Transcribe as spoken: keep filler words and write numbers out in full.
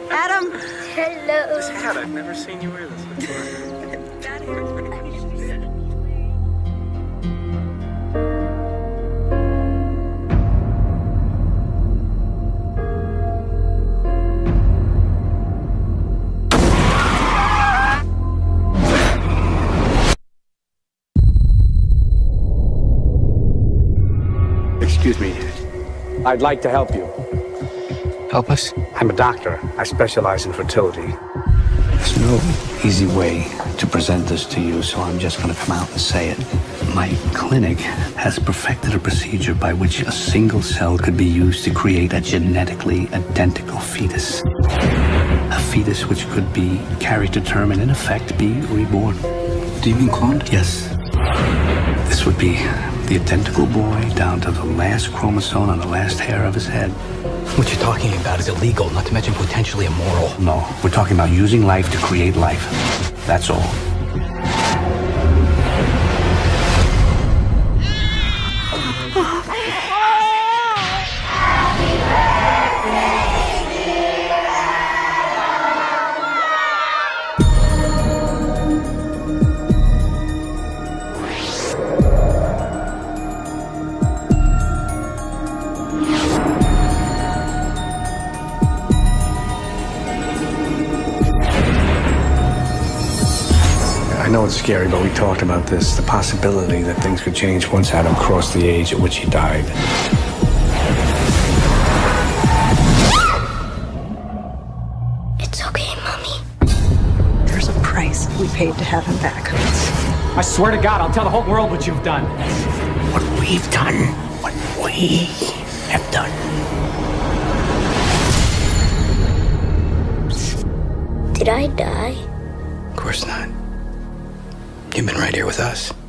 Adam. Hello. This hat, I've never seen you wear this before. That hair's pretty good. Excuse me. I'd like to help you. Help us? I'm a doctor. I specialize in fertility. There's no easy way to present this to you, so I'm just going to come out and say it. My clinic has perfected a procedure by which a single cell could be used to create a genetically identical fetus. A fetus which could be carried to term and, in effect, be reborn. Do you mean cloned? Yes. This would be the identical boy down to the last chromosome on the last hair of his head. What you're talking about is illegal, not to mention potentially immoral. No, we're talking about using life to create life. That's all. I know it's scary, but we talked about this, the possibility that things could change once Adam crossed the age at which he died. It's okay, Mommy. There's a price we paid to have him back. I swear to God, I'll tell the whole world what you've done. What we've done, what we have done. Did I die? Of course not. You've been right here with us.